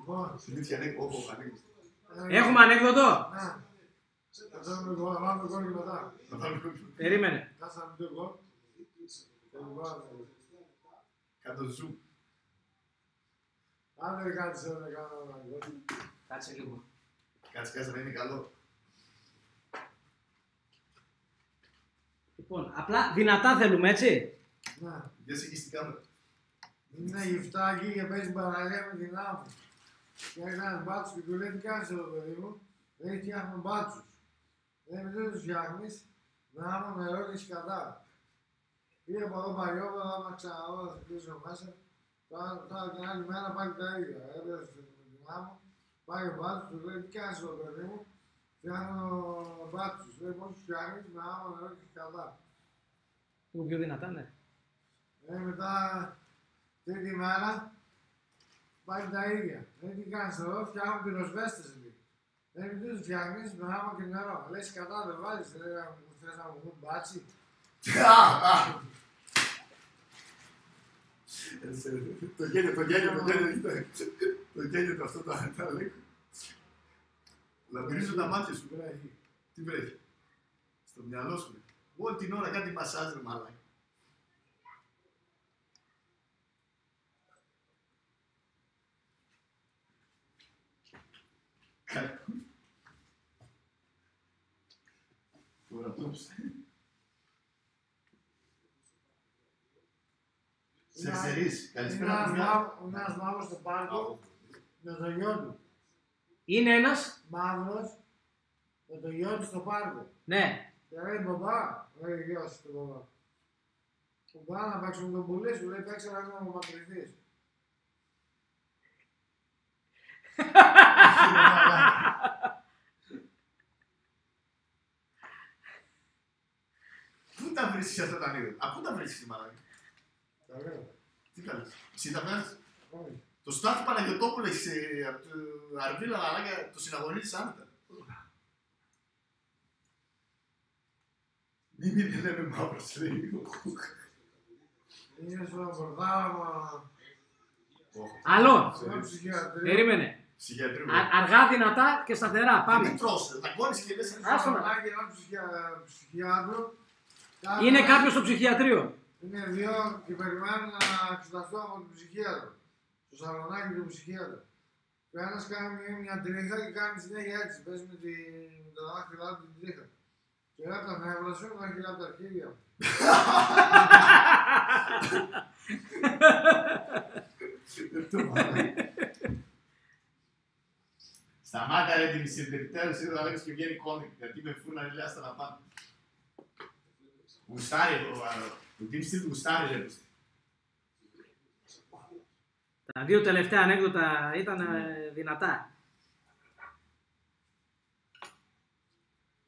Λοιπόν, Συνήθεια ανέκδοτο. Έχουμε ανέκδοτο. ναι. Θα βάλουμε γκολ και μετά. Περίμενε. Κάσαμε δύο γκολ. Κάτω ζου. Αν δεν κάτσε να κάνω ένα γκολ. Κάτσε λίγο. Κάτσε να είναι καλό. Λοιπόν, απλά δυνατά θέλουμε, έτσι. Ναι. Για σε εκεί στην κάμερα. Είναι γυφτάκι και παίζει παραλία με την άμμο. Και ένας μπάτσος και του λέει τι κάνεις εδώ παιδί μου. Λέει φτιάχνω μπάτσους. Λέει δεν τους φτιάχνεις, με άμμο νερό και σκατά. Πήγε από εδώ παλιόπαιδα, άμα ξαναδώ θα σε κλείσω μέσα. Τώρα την άλλη μέρα πάλι τα ίδια. Έπαιζε με την άμμο, πάει ο μπάτσος, του λέει τι κάνεις εδώ παιδί μου. Φτιάχνω μπάτσους. Λέει πώς τους φτιάχνεις, με άμμο νερό και σκατά. Λίγο πιο δυνατά, ναι. Μετά τρίτη μέρα πάλι τα ίδια. Λέει τι κάνεις εδώ, φτιάχνω πυροσβέστες εκεί. Λέει τι τους φτιάχνεις με άμμο και νερό. Λέει σκατά δεν βάζεις, λέει μου θες να μου πούν μπάτσι. Το γέλιο αυτό το λέει. Λαμπυρίζω τα μάτια σου. Τι βρέχει. Στο μυαλό σου. Όλη την ώρα κάτι μασάζ ρε μαλάκα. Τώρα τόψε. Σε σερείς. Καλησπέρα του ένας μαύρος στο πάρκο με το γιο του. Είναι ένας. Μαύρος με το γιο του στο πάρκο. Ναι. Και λέει μπαμπά, λέει γιος του μπαμπά. Μπαμπά να παίξουμε τον πουλί σου, λέει παίξε να μην μου μακρυθείς. Πού τα βρίσκεις αυτά τα ανέκδοτα. Πού τα βρίσκεις μαλάκα. Τα λέω. Τι κάνεις. Εσύ τα βγάζεις. Όχι. Το Στάθη Παναγιωτόπουλο έχεις από το Αρβίλα μαλάκα, το συναγωνίζεις άνετα. Μην λέμε μαύρος, λέει. Είναι στο πορτάμα. Άλλο. Στο ψυχιατρίο. Περίμενε. Ψυχιατρίου. Αργά, δυνατά και σταθερά. Πάμε. Τι τρως, τα κόνεις και λες. Άστο να. Σαλονάκι ένα ψυχιάτρο. Είναι κάποιος στο ψυχιατρίο. Είναι δύο και περιμένουν να εξεταστώ από τον ψυχίατρο. Στο σαλονάκι του ψυχίατρου. Και ο ένας κάνει μια τρίχα και κάνει συνέχεια έτσι. Παίζει με τα δάχτυλά του την τρίχα. Και λέει από τα νεύρα σου να γυρνά από τα αρχίδια μου. Σταμάτα ρε την συντηρητέρωση, εδώ θα λέγεις και βγαίνει κόμικ, γιατί με φούρνα λέει άστα να πάνε. Γουστάρι, το team still γουστάρι ρε. Τα δύο τελευταία ανέκδοτα ήταν δυνατά.